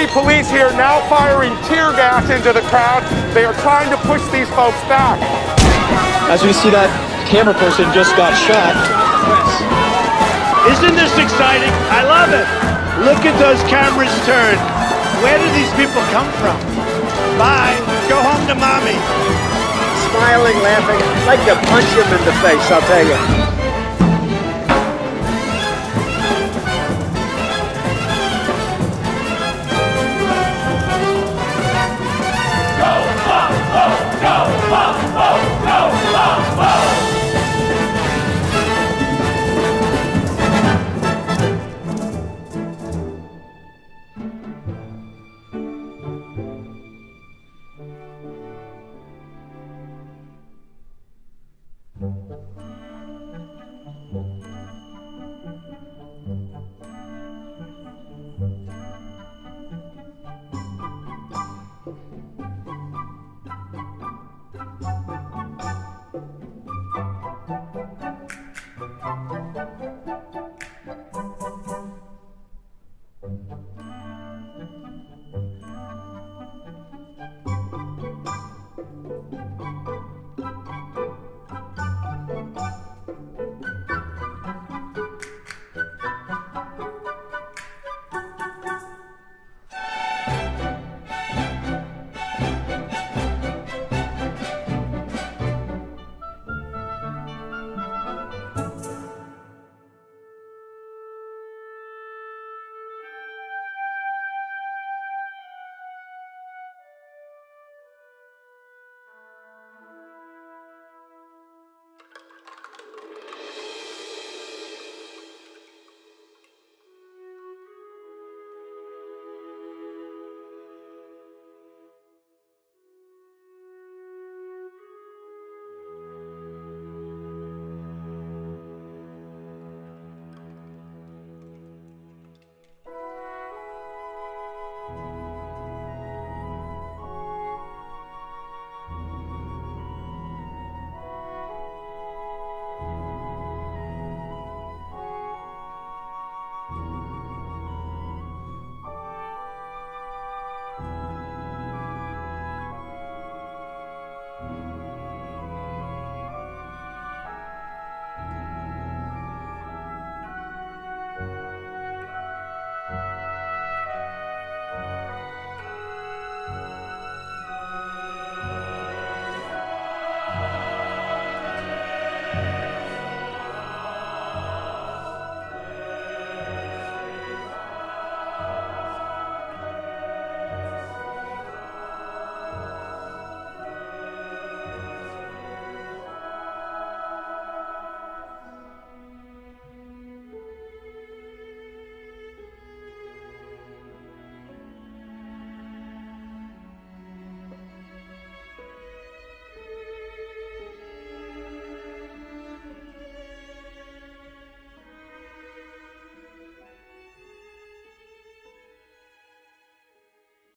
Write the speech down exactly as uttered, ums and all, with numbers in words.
city police here now firing tear gas into the crowd. They are trying to push these folks back. As we see, that camera person just got shot. Isn't this exciting? I love it. Look at those cameras turn. Where do these people come from? Bye. Go home to mommy. Smiling, laughing. I'd like to punch him in the face, I'll tell you.